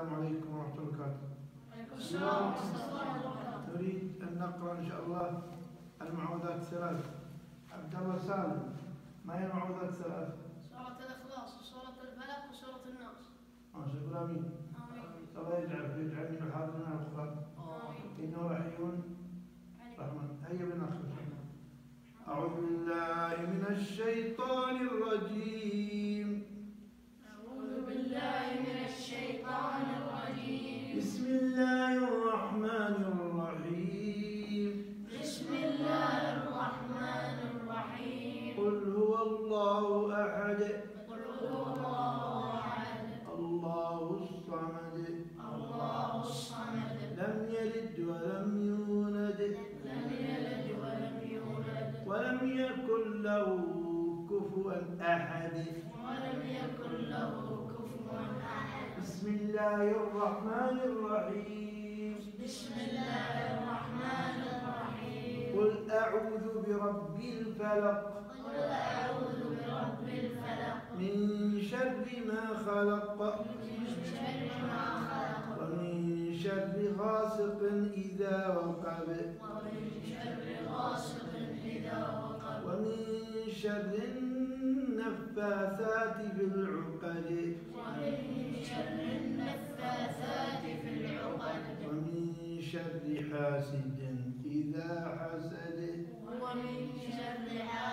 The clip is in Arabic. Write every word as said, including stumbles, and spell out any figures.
السلام عليكم ورحمة الله وبركاته. السلام ورحمة الله. نريد أن نقرأ إن شاء الله المعوذات الثلاث. عبد الله سالم، ما هي المعوذات الثلاث؟ سورة الإخلاص وسورة الفلق وسورة الناس. ما شاء الله. آمين. آمين. الله يجعل يجعلني بحاضرنا القرآن. آمين. إنه رحيم رحمن. هيا بناخذ. أعوذ بالله من الشيطان الرجيم. أعوذ بالله من الشيطان الرجيم. بسم الله الرحمن الرحيم. بسم الله الرحمن الرحيم. قل هو الله أحد. قل هو الله أحد. الله الصمد. الله الصمد. لم يلد ولم يولد. لم يلد ولم يولد. ولم يكن له كفوا أحد. ولم يكن له كفوا أحد. بسم الله الرحمن الرحيم. بسم الله الرحمن الرحيم. قل أعوذ برب الفلق. قل أعوذ برب الفلق. من شر ما خلق. من شر ما خلق. ومن شر غاسق إذا وقب. ومن شر غاسق إذا وقب. ومن شر النفاثات في العقد. ومن شر النفاثات في العقد. ومن شر حاسد إذا حسد. ومن شر حاسد